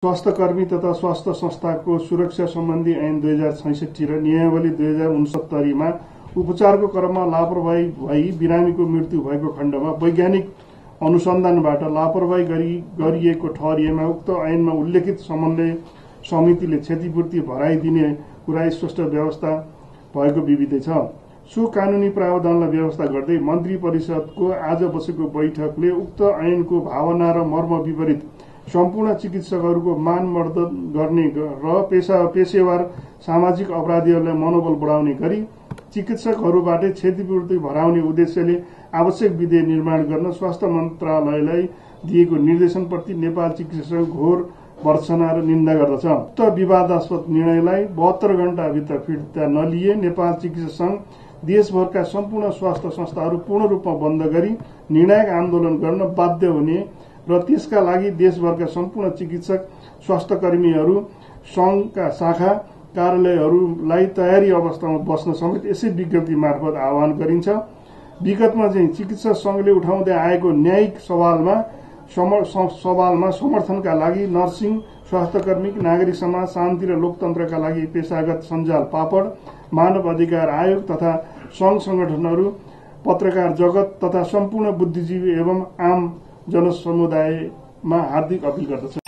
स्वास्थ्यकर्मी तथा स्वास्थ्य संस्थाको सुरक्षा सम्बन्धी ऐन 2066 र नियमावली 2069 मा उपचारको क्रममा लापरवाही भई बिरामीको मृत्यु भएको खण्डमा वैज्ञानिक अनुसन्धानबाट लापरवाही गरिएको ठहरिएमा उक्त ऐनमा उल्लेखित समन्वय समितिले क्षतिपूर्ति भराई दिने कुरा स्पष्ट व्यवस्था भएको विविधै छ। सो कानूनी प्रावधानलाई व्यवस्था गर्दै मन्त्री परिषदको आज बसेको बैठकले उक्त ऐनको भावना र मर्म विपरीत सम्पूर्ण चिकित्सकहरूको मानमर्दन गर्ने र पेशेवर सामाजिक अपराधीहरूलाई मनोबल बढाउने गरी चिकित्सकहरूबाट क्षतिपूर्ति भराउने उद्देश्यले आवश्यक विधेयक निर्माण गर्न स्वास्थ्य मन्त्रालयलाई दिएको निर्देशनप्रति नेपाल चिकित्सक घोर भर्त्सना र निन्दा गर्दछ। उक्त विवादास्पद निर्णयलाई 72 घण्टाभित्र फिर्ता नलिए नेपाल चिकित्सक संघ देशभरका सम्पूर्ण स्वास्थ्य संस्थाहरू पूर्ण रूपमा बन्द गरी निर्णायक आन्दोलन गर्न बाध्य हुने र त्यसका लागि देशभरका सम्पूर्ण चिकित्सक स्वास्थ्यकर्मीहरू संघका शाखा कार्यालयहरूलाई तयारी अवस्थामा बस्न समेत यसै विज्ञप्ति मार्फत आह्वान गरिन्छ। विगतमा चाहिँ चिकित्सक संघले उठाउँदै आएको न्यायिक सवालमा समर्थनका लागि नर्सिङ, स्वास्थ्यकर्मी, नागरिक समाज, शान्ति र लोकतन्त्रका लागि पेशागत सञ्जाल पापड, मानव अधिकार आयोग तथा संघ संगठनहरू, पत्रकार जगत तथा सम्पूर्ण बुद्धिजीवी एवं आम जनसमुदायमा हार्दिक अपील गर्दछ।